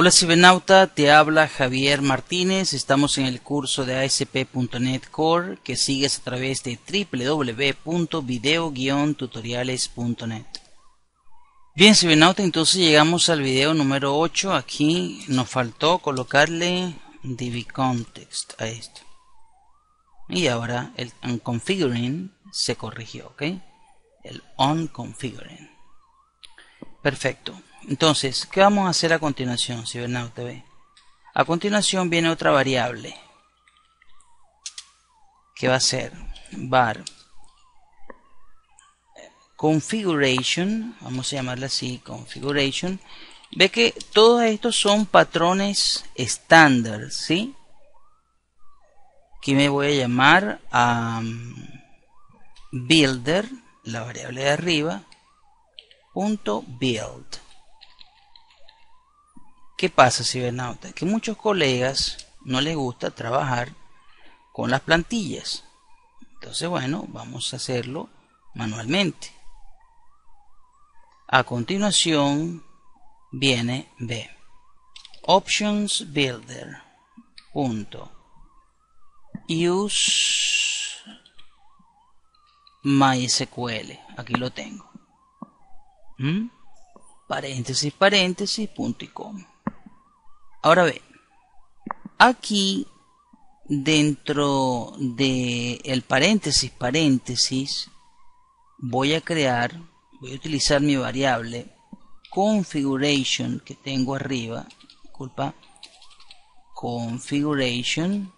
Hola cibernauta, te habla Javier Martínez. Estamos en el curso de ASP.NET Core que sigues a través de www.video-tutoriales.net. Bien cibernauta, entonces llegamos al video número 8. Aquí nos faltó colocarle dbContext a esto. Y ahora el onConfiguring se corrigió, ¿ok? El onConfiguring. Perfecto. Entonces, ¿qué vamos a hacer a continuación, cibernauta? A continuación viene otra variable que va a ser var configuration, vamos a llamarla así, configuration. Ve que todos estos son patrones estándar, ¿sí? Aquí me voy a llamar a builder, la variable de arriba, punto build. ¿Qué pasa, cibernauta? Que muchos colegas no les gusta trabajar con las plantillas. Entonces, bueno, vamos a hacerlo manualmente. A continuación viene B. Options Builder. Use MySQL. Aquí lo tengo. Paréntesis, paréntesis, punto y coma. Ahora ve, aquí dentro de el paréntesis, paréntesis, voy a utilizar mi variable configuration que tengo arriba, configuration,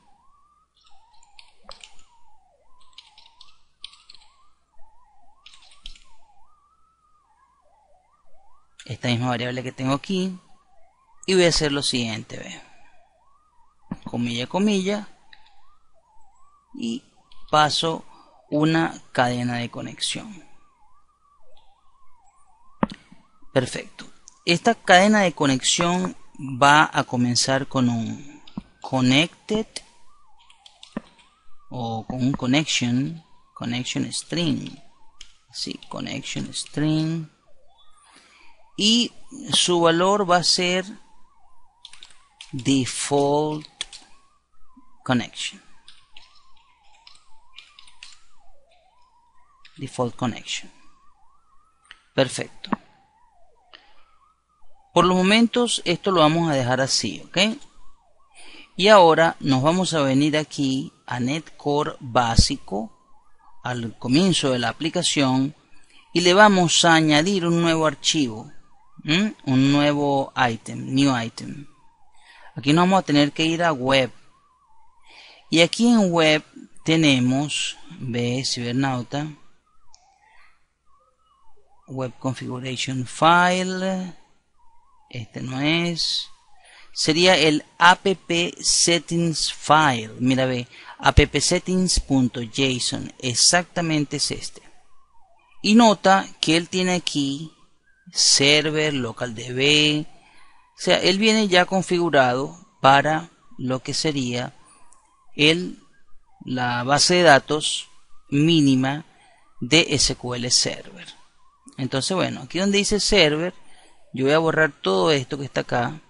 esta misma variable que tengo aquí, y voy a hacer lo siguiente, ve, comilla, comilla, y paso una cadena de conexión. Perfecto. Esta cadena de conexión va a comenzar con un connected o con un connection string. Sí, connection string. Y su valor va a ser default connection. Default connection. Perfecto. Por los momentos esto lo vamos a dejar así, ¿ok? Y ahora nos vamos a venir aquí a NetCore básico, al comienzo de la aplicación, y le vamos a añadir un nuevo archivo, un nuevo item, new item. Aquí nos vamos a tener que ir a web. Y aquí en web tenemos, ve cibernauta, web configuration file, este no es, sería el app settings file, mira ve, appsettings.json, exactamente es este. Y nota que él tiene aquí server, localDB, o sea, él viene ya configurado para lo que sería la base de datos mínima de SQL Server. Entonces, bueno, aquí donde dice server, yo voy a borrar todo esto que está acá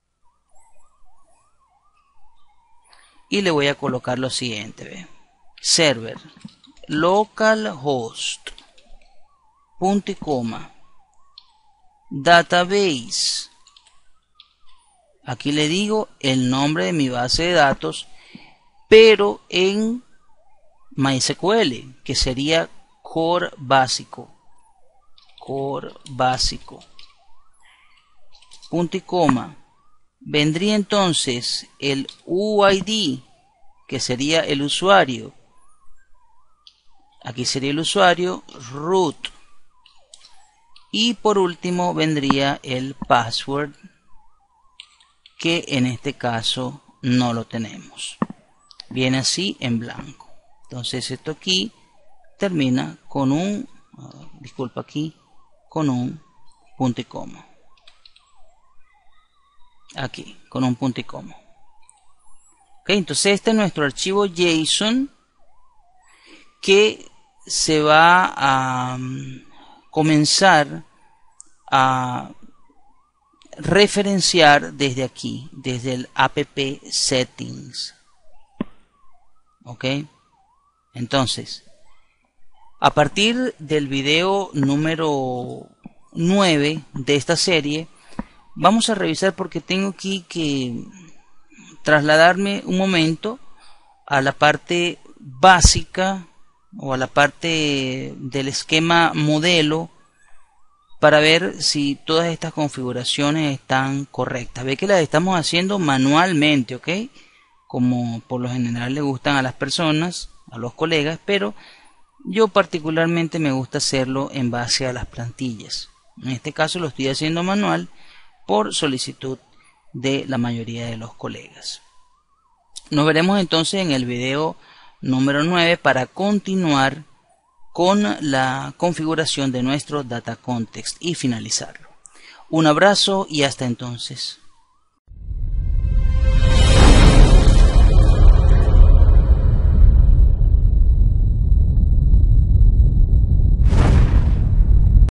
y le voy a colocar lo siguiente, ¿ve? Server localhost punto y coma database. Aquí le digo el nombre de mi base de datos, pero en MySQL, que sería core básico. Punto y coma. Vendría entonces el UID, que sería el usuario. Aquí sería el usuario, root. Y por último vendría el password, que en este caso no lo tenemos. Viene así en blanco. Entonces esto aquí termina con un, con un punto y coma. Aquí, con un punto y coma. Ok, entonces este es nuestro archivo JSON que se va a comenzar a referenciar desde aquí, desde el app settings. Ok, entonces a partir del video número 9 de esta serie vamos a revisar, porque tengo aquí que trasladarme un momento a la parte básica o a la parte del esquema modelo para ver si todas estas configuraciones están correctas. Ve que las estamos haciendo manualmente, ¿ok? Como por lo general le gustan a las personas, a los colegas, pero yo particularmente me gusta hacerlo en base a las plantillas. En este caso lo estoy haciendo manual por solicitud de la mayoría de los colegas. Nos veremos entonces en el video número 9 para continuar con la configuración de nuestro data context y finalizarlo. Un abrazo y hasta entonces.